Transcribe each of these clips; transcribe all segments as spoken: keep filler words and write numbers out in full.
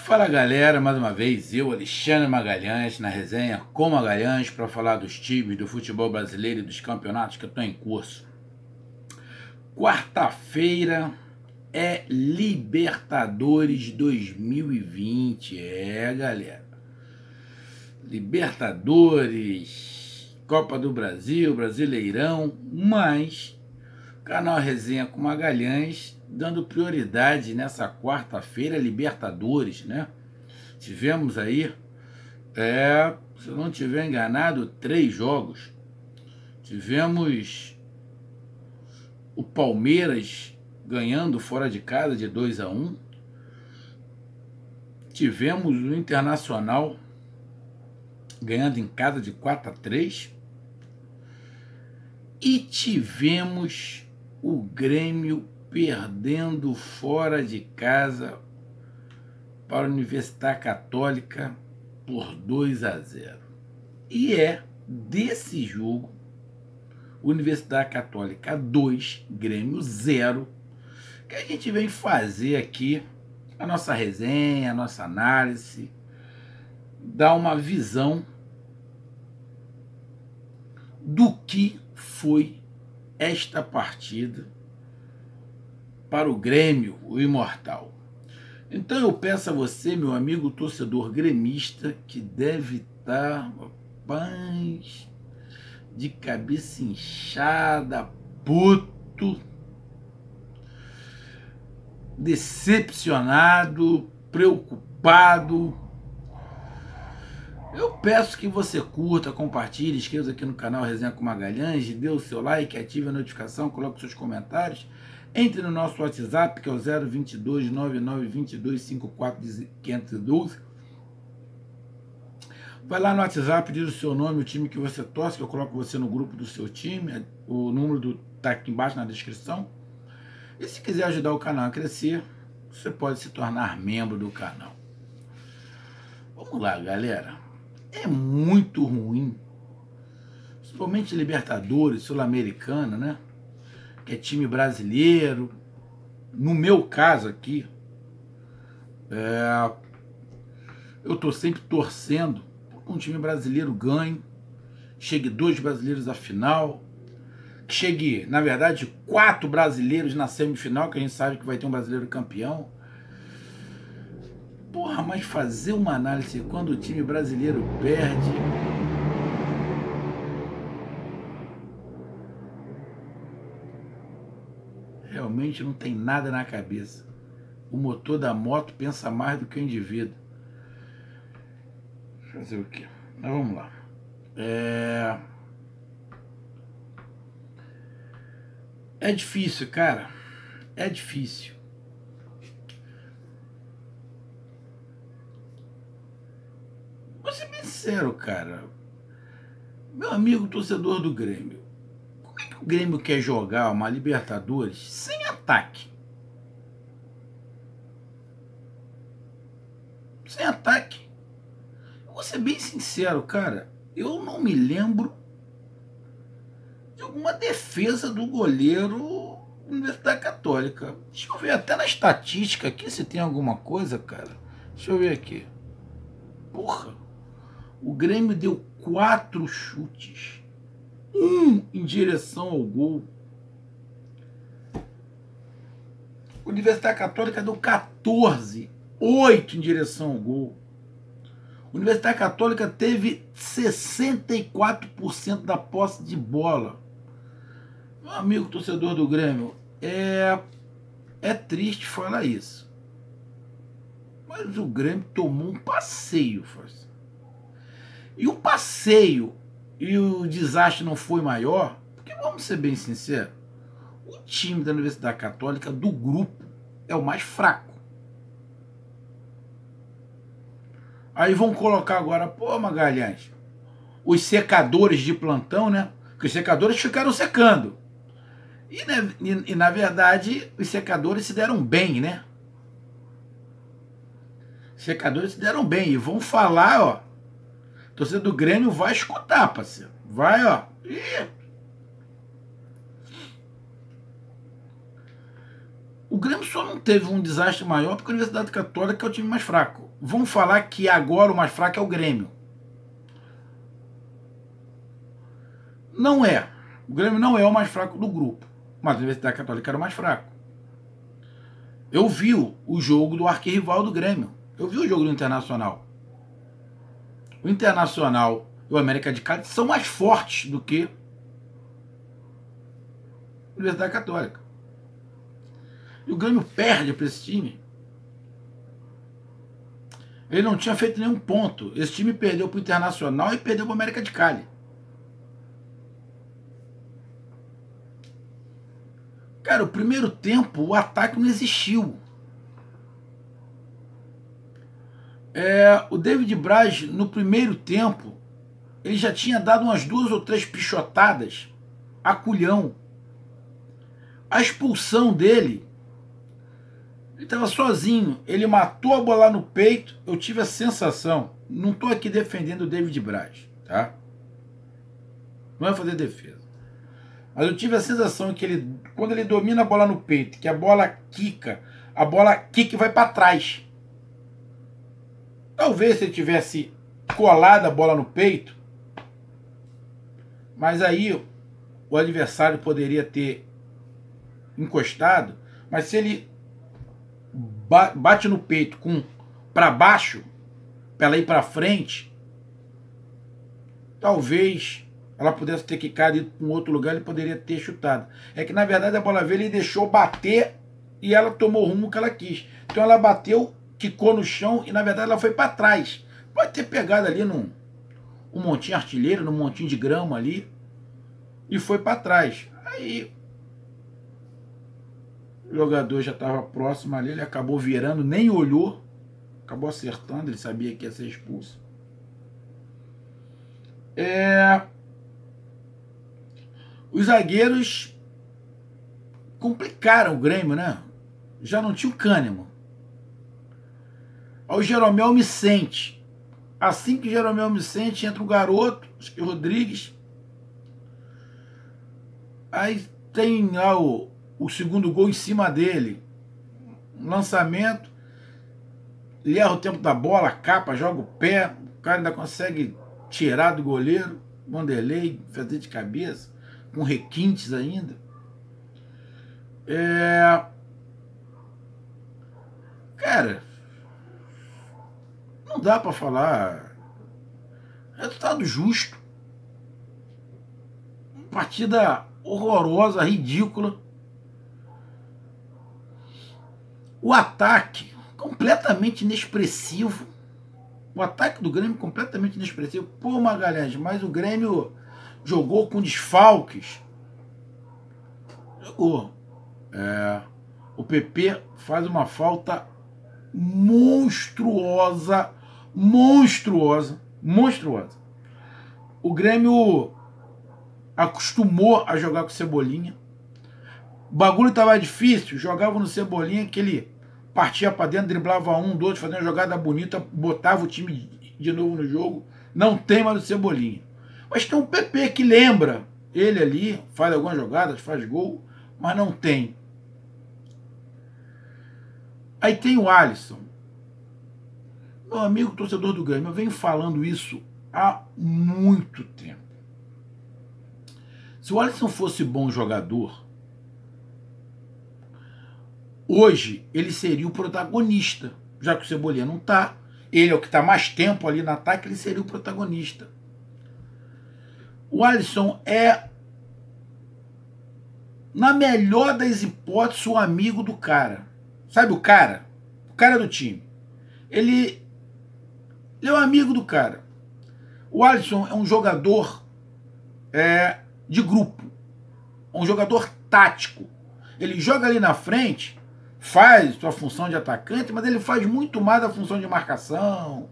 Fala galera, mais uma vez, eu, Alexandre Magalhães, na resenha com Magalhães, para falar dos times do futebol brasileiro e dos campeonatos que estão em curso. Quarta-feira é Libertadores dois mil e vinte, é galera, Libertadores, Copa do Brasil, Brasileirão, mas canal Resenha com Magalhães dando prioridade nessa quarta-feira, Libertadores, né? Tivemos aí, é, se eu não estiver enganado, três jogos. Tivemos o Palmeiras ganhando fora de casa de dois a um. Tivemos o Internacional ganhando em casa de quatro a três. E tivemos o Grêmio perdendo fora de casa para a Universidade Católica por dois a zero. E é desse jogo, Universidade Católica dois, Grêmio zero, que a gente vem fazer aqui a nossa resenha, a nossa análise, dar uma visão do que foi esta partida para o Grêmio, o imortal. Então eu peço a você, meu amigo torcedor gremista, que deve estar, rapaz, de cabeça inchada, puto, decepcionado, preocupado. Eu peço que você curta, compartilhe, inscreva-se aqui no canal Resenha com Magalhães, dê o seu like, ative a notificação, coloque seus comentários. Entre no nosso WhatsApp, que é o zero vinte e dois, nove nove dois dois cinco quatro, cinco um dois. Vai lá no WhatsApp, diz o seu nome, o time que você torce, que eu coloco você no grupo do seu time. O número do, tá aqui embaixo na descrição. E se quiser ajudar o canal a crescer, você pode se tornar membro do canal. Vamos lá, galera. É muito ruim, principalmente Libertadores, Sul-Americana, né? Que é time brasileiro. No meu caso aqui, é, eu tô sempre torcendo para um time brasileiro ganhe, chegue dois brasileiros à final, que chegue, na verdade, quatro brasileiros na semifinal, que a gente sabe que vai ter um brasileiro campeão. Porra, mas fazer uma análise quando o time brasileiro perde... realmente não tem nada na cabeça. O motor da moto pensa mais do que o indivíduo. Fazer o quê? Mas vamos lá. É... é difícil, cara. É difícil. Vou ser bem sincero, cara. Meu amigo torcedor do Grêmio, como é que o Grêmio quer jogar uma Libertadores sem ataque? Sem ataque. Eu vou ser bem sincero, cara. Eu não me lembro de alguma defesa do goleiro Universidade Católica. Deixa eu ver até na estatística aqui se tem alguma coisa, cara. Deixa eu ver aqui. Porra. O Grêmio deu quatro chutes. Um em direção ao gol. A Universidade Católica deu quatorze. oito em direção ao gol. A Universidade Católica teve sessenta e quatro por cento da posse de bola. Meu amigo torcedor do Grêmio, é, é triste falar isso. Mas o Grêmio tomou um passeio, força. E o passeio e o desastre não foi maior, porque vamos ser bem sinceros, o time da Universidade Católica do grupo é o mais fraco. Aí vão colocar agora, pô, Magalhães, os secadores de plantão, né? Porque os secadores ficaram secando. E, né, e, e na verdade, os secadores se deram bem, né? Os secadores se deram bem. E vão falar, ó. A torcida do Grêmio vai escutar, parceiro. Vai, ó. Ih. O Grêmio só não teve um desastre maior porque a Universidade Católica é o time mais fraco. Vamos falar que agora o mais fraco é o Grêmio. Não é. O Grêmio não é o mais fraco do grupo, mas a Universidade Católica era o mais fraco. Eu vi o jogo do arquirrival do Grêmio. Eu vi o jogo do Internacional. O Internacional e o América de Cali são mais fortes do que a Universidade Católica. E o Grêmio perde para esse time. Ele não tinha feito nenhum ponto. Esse time perdeu para o Internacional e perdeu para o América de Cali. Cara, o primeiro tempo, o ataque não existiu. É, o David Braz, no primeiro tempo, ele já tinha dado umas duas ou três pichotadas a culhão. A expulsão dele, ele estava sozinho, ele matou a bola no peito. Eu tive a sensação, não estou aqui defendendo o David Braz, tá? Não é fazer defesa. Mas eu tive a sensação que ele, quando ele domina a bola no peito, que a bola quica, a bola quica e vai para trás. Talvez se ele tivesse colado a bola no peito, mas aí o adversário poderia ter encostado, mas se ele bate no peito com para baixo, para ela ir para frente, talvez ela pudesse ter quicado para um outro lugar, ele poderia ter chutado. É que na verdade a bola veio, ele deixou bater e ela tomou o rumo que ela quis. Então ela bateu, quicou no chão e na verdade ela foi para trás. Pode ter pegado ali num um montinho artilheiro, num montinho de grama ali e foi para trás. Aí o jogador já estava próximo ali, ele acabou virando, nem olhou, acabou acertando, ele sabia que ia ser expulso. É... Os zagueiros complicaram o Grêmio, né? Já não tinha o Kahneman. O Jeromel me sente. Assim que o Jeromel me sente, entra o garoto, acho que o Rodrigues. Aí tem lá o, o segundo gol em cima dele. Um lançamento. Ele erra o tempo da bola, capa, joga o pé. O cara ainda consegue tirar do goleiro. Vanderlei, fazer de cabeça. Com requintes ainda. É... Cara, não dá pra falar. Resultado justo. Uma partida horrorosa, ridícula. O ataque completamente inexpressivo. O ataque do Grêmio completamente inexpressivo. Pô, Magalhães, mas o Grêmio jogou com desfalques. Jogou. É, o P P faz uma falta monstruosa, monstruosa, monstruosa. O Grêmio acostumou a jogar com Cebolinha. O bagulho estava difícil, jogava no Cebolinha, que ele partia para dentro, driblava um, dois, fazia uma jogada bonita, botava o time de novo no jogo. Não tem mais o Cebolinha. Mas tem um P P que lembra ele ali, faz algumas jogadas, faz gol, mas não tem. Aí tem o Alisson. Meu amigo torcedor do Grêmio, eu venho falando isso há muito tempo. Se o Alisson fosse bom jogador, hoje ele seria o protagonista. Já que o Cebolinha não está, ele é o que está mais tempo ali no ataque, ele seria o protagonista. O Alisson é, na melhor das hipóteses, o amigo do cara. Sabe o cara? O cara do time. Ele, ele é o amigo do cara. O Alisson é um jogador é, de grupo. Um jogador tático. Ele joga ali na frente, faz sua função de atacante, mas ele faz muito mais a função de marcação.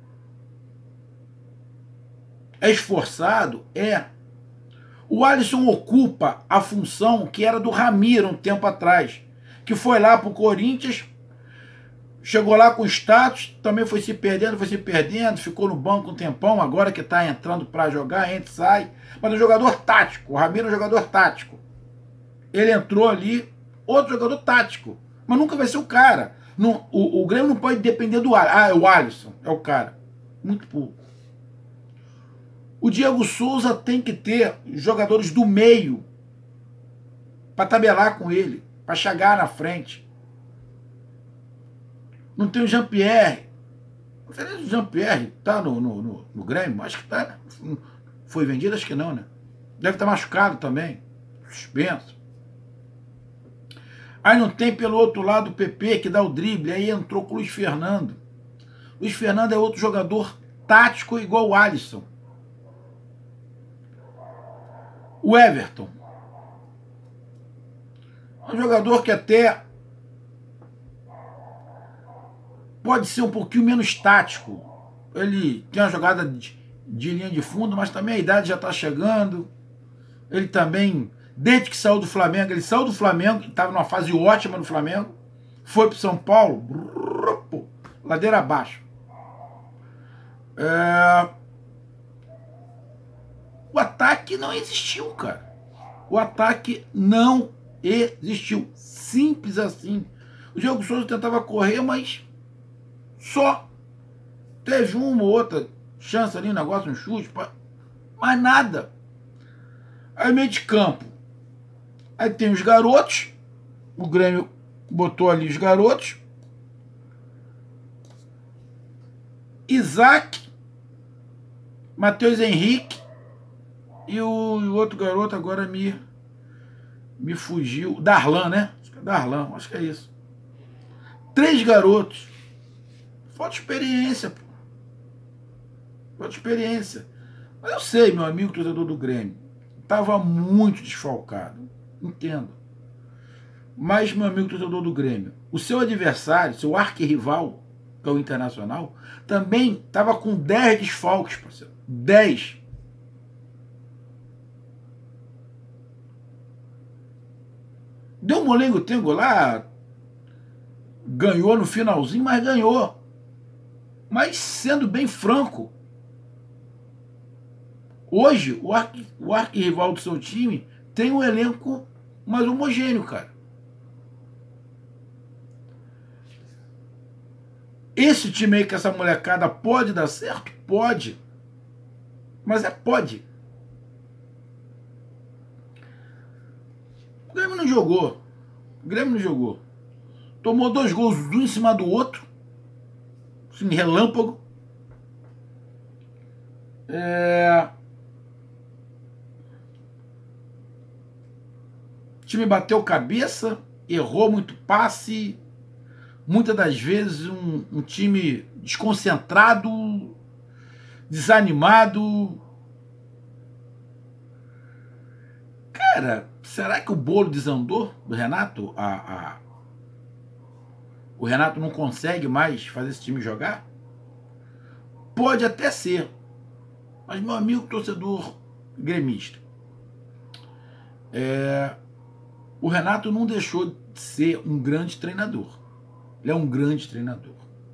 É esforçado? É. O Alisson ocupa a função que era do Ramiro um tempo atrás, que foi lá pro Corinthians, chegou lá com status, também foi se perdendo, foi se perdendo, ficou no banco um tempão, agora que tá entrando para jogar, entra e sai. Mas é um jogador tático, o Ramiro é um jogador tático. Ele entrou ali, outro jogador tático. Mas nunca vai ser o cara. Não, o, o Grêmio não pode depender do Alisson. Ah, é o Alisson, é o cara. Muito pouco. O Diego Souza tem que ter jogadores do meio para tabelar com ele, para chegar na frente. Não tem o Jean-Pierre. Não sei se o Jean-Pierre tá no, no, no, no Grêmio. Acho que tá. Foi vendido? Acho que não, né? Deve estar machucado também. Suspenso. Aí não tem pelo outro lado o P P que dá o drible. Aí entrou com o Luiz Fernando. Luiz Fernando é outro jogador tático igual o Alisson. O Everton. Um jogador que até pode ser um pouquinho menos tático. Ele tem uma jogada de, de linha de fundo, mas também a idade já está chegando. Ele também, desde que saiu do Flamengo, ele saiu do Flamengo, estava numa fase ótima no Flamengo, foi para o São Paulo, brrr, ladeira abaixo. É... O ataque não existiu, cara. O ataque não existiu. Simples assim. O Diego Souza tentava correr, mas só teve uma ou outra chance ali, um negócio, um chute, mas nada. Aí meio de campo. Aí tem os garotos. O Grêmio botou ali os garotos. Isaac, Matheus Henrique e o, o outro garoto agora me, me fugiu. Darlan, né? Acho que é Darlan, acho que é isso. Três garotos. Falta experiência, pô. Falta experiência. Mas eu sei, meu amigo torcedor do Grêmio, estava muito desfalcado. Entendo. Mas, meu amigo torcedor do Grêmio, o seu adversário, seu arquirrival, que é o Internacional, também estava com dez desfalques, parceiro. dez. Deu um molengo-tengo lá, ganhou no finalzinho, mas ganhou. Mas, sendo bem franco, hoje, o, arqui, o arquirrival do seu time tem um elenco mais homogêneo, cara. Esse time aí que essa molecada pode dar certo? Pode. Mas é pode. O Grêmio não jogou. O Grêmio não jogou. Tomou dois gols um em cima do outro. Assim, relâmpago. É... O time bateu cabeça, errou muito passe. Muitas das vezes um, um time desconcentrado, desanimado. Cara, será que o bolo desandou do Renato? A, a... O Renato não consegue mais fazer esse time jogar? Pode até ser. Mas, meu amigo torcedor gremista, é... o Renato não deixou de ser um grande treinador. Ele é um grande treinador.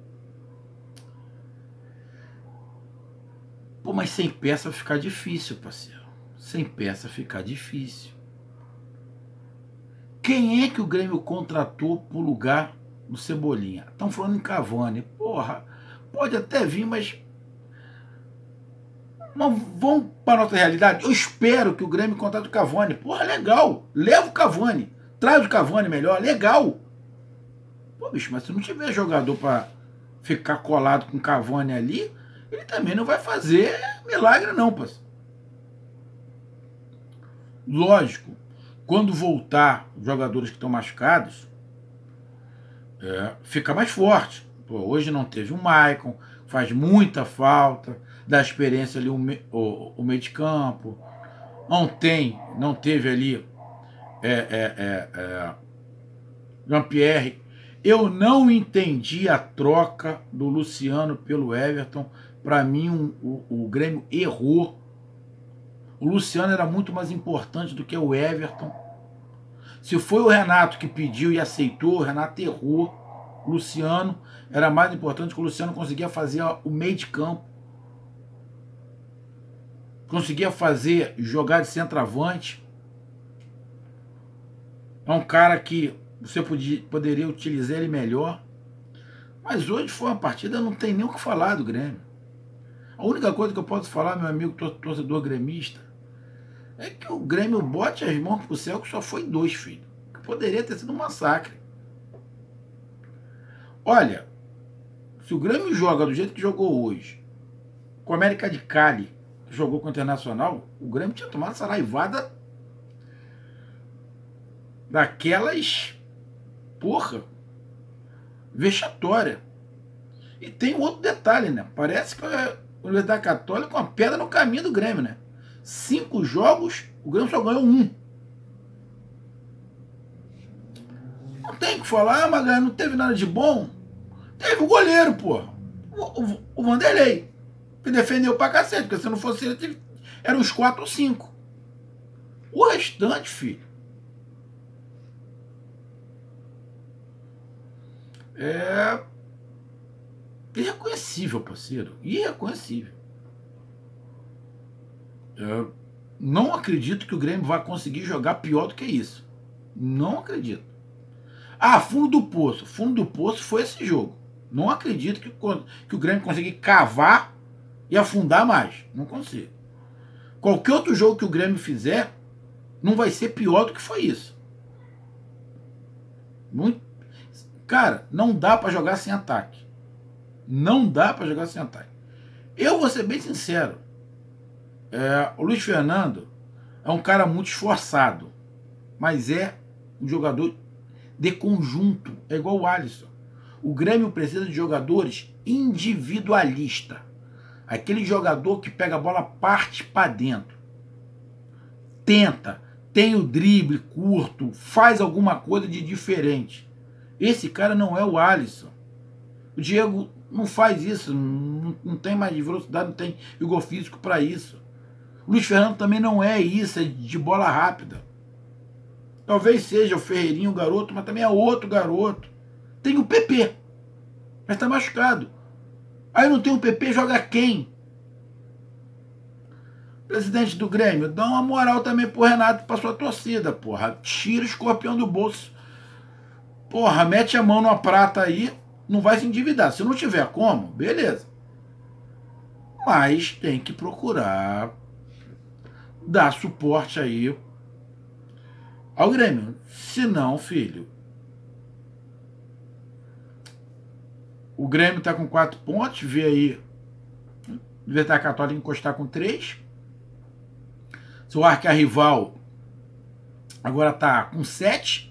Pô, mas sem peça fica difícil, parceiro. Sem peça fica difícil. Quem é que o Grêmio contratou pro lugar do Cebolinha? Estão falando em Cavani. Porra, pode até vir, mas... Mas vamos para a nossa realidade. Eu espero que o Grêmio contrate o Cavani. Porra, legal. Leva o Cavani. Traz o Cavani melhor. Legal. Pô, bicho, mas se não tiver jogador para ficar colado com o Cavani ali, ele também não vai fazer milagre não, parceiro. Lógico, quando voltar os jogadores que estão machucados, é, fica mais forte. Pô, hoje não teve o Maicon, faz muita falta, dá experiência ali o, o, o meio de campo. Não tem, não teve ali é, é, é, é, Jean-Pierre. Eu não entendi a troca do Luciano pelo Everton. Para mim, um, o, o Grêmio errou. O Luciano era muito mais importante do que o Everton. Se foi o Renato que pediu e aceitou, o Renato errou. O Luciano era mais importante, que o Luciano conseguia fazer o meio de campo. Conseguia fazer, jogar de centroavante. É um cara que você podia, poderia utilizar ele melhor. Mas hoje foi uma partida, não tem nem o que falar do Grêmio. A única coisa que eu posso falar, meu amigo torcedor gremista, é que o Grêmio bote as mãos pro céu que só foi dois, filho. Que poderia ter sido um massacre. Olha, se o Grêmio joga do jeito que jogou hoje, com a América de Cali, que jogou com o Internacional, o Grêmio tinha tomado essa raivada daquelas, porra, vexatória. E tem um outro detalhe, né? Parece que a Universidade Católica é uma pedra no caminho do Grêmio, né? Cinco jogos, o Grêmio só ganhou um. Não tem o que falar, mas não teve nada de bom. Teve o goleiro, porra. O, o, o Vanderlei. Que defendeu pra cacete, porque se não fosse ele, eram uns quatro ou cinco. O restante, filho, é irreconhecível, parceiro. Irreconhecível. Eu não acredito que o Grêmio vai conseguir jogar pior do que isso. Não acredito. Ah, fundo do poço. Fundo do poço foi esse jogo. Não acredito que, que o Grêmio conseguir cavar e afundar mais. Não consigo. Qualquer outro jogo que o Grêmio fizer não vai ser pior do que foi isso. Muito. Cara, não dá pra jogar sem ataque. Não dá pra jogar sem ataque. Eu vou ser bem sincero. É, o Luiz Fernando é um cara muito esforçado, mas é um jogador de conjunto. É igual o Alisson. O Grêmio precisa de jogadores individualistas. Aquele jogador que pega a bola, parte para dentro. Tenta, tem o drible curto, faz alguma coisa de diferente. Esse cara não é o Alisson. O Diego não faz isso, não, não tem mais velocidade, não tem vigor físico para isso. O Luiz Fernando também não é isso, é de bola rápida. Talvez seja o Ferreirinho o garoto, mas também é outro garoto. Tem o P P, mas tá machucado. Aí não tem o P P, joga quem? Presidente do Grêmio, dá uma moral também pro Renato e pra sua torcida, porra. Tira o escorpião do bolso. Porra, mete a mão numa prata aí, não vai se endividar. Se não tiver como, beleza. Mas tem que procurar dar suporte aí ao Grêmio. Se não, filho, o Grêmio tá com quatro pontos, vê aí a Universidade Católica encostar com três. Seu arquirrival agora tá com sete.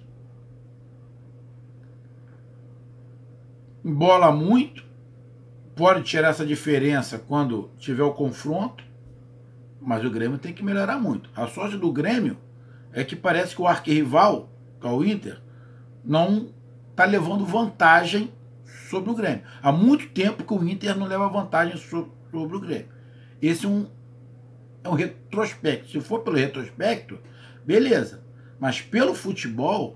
Embola muito. Pode tirar essa diferença quando tiver o confronto. Mas o Grêmio tem que melhorar muito. A sorte do Grêmio é que parece que o arquirrival, que é o Inter, não tá levando vantagem sobre o Grêmio. Há muito tempo que o Inter não leva vantagem sobre, sobre o Grêmio. Esse é um, é um retrospecto. Se for pelo retrospecto, beleza. Mas pelo futebol,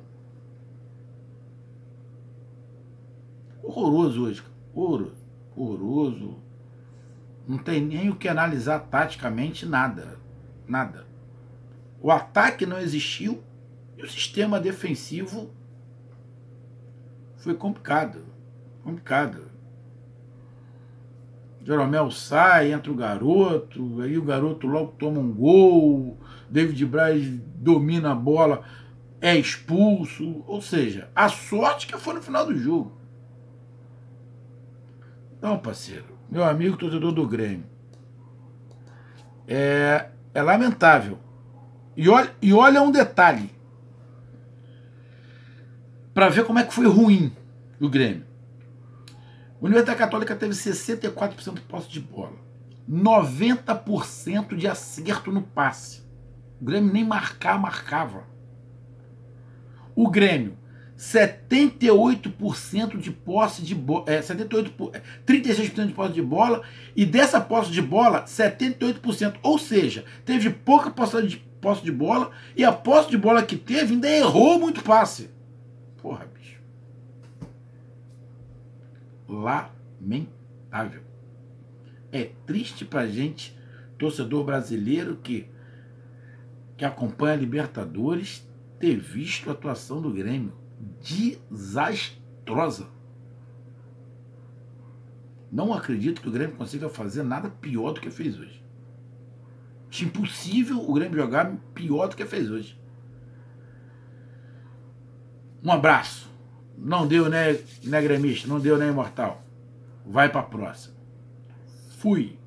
horroroso hoje. Horroroso. Horroroso. Não tem nem o que analisar taticamente, nada. Nada. O ataque não existiu e o sistema defensivo foi complicado. Complicado. Jeromel sai, entra o garoto, aí o garoto logo toma um gol, David Braz domina a bola, é expulso. Ou seja, a sorte que foi no final do jogo. Então, parceiro, meu amigo torcedor do Grêmio, é, é lamentável. E olha, e olha um detalhe, para ver como é que foi ruim o Grêmio. A Universidade Católica teve sessenta e quatro por cento de posse de bola, noventa por cento de acerto no passe. O Grêmio nem marcar, marcava. O Grêmio, setenta e oito por cento de posse de bola, é, setenta e oito por cento, trinta e seis por cento de posse de bola, e dessa posse de bola, setenta e oito por cento, ou seja, teve pouca posse de, posse de bola, e a posse de bola que teve ainda errou muito passe. Porra, bicho. Lamentável. É triste pra gente, torcedor brasileiro que, que acompanha a Libertadores, ter visto a atuação do Grêmio. desastrosa. Não acredito que o Grêmio consiga fazer nada pior do que fez hoje. Acho impossível o Grêmio jogar pior do que fez hoje. Um abraço. Não deu, né, né, gremista? Não deu, né, imortal? Vai pra próxima. Fui.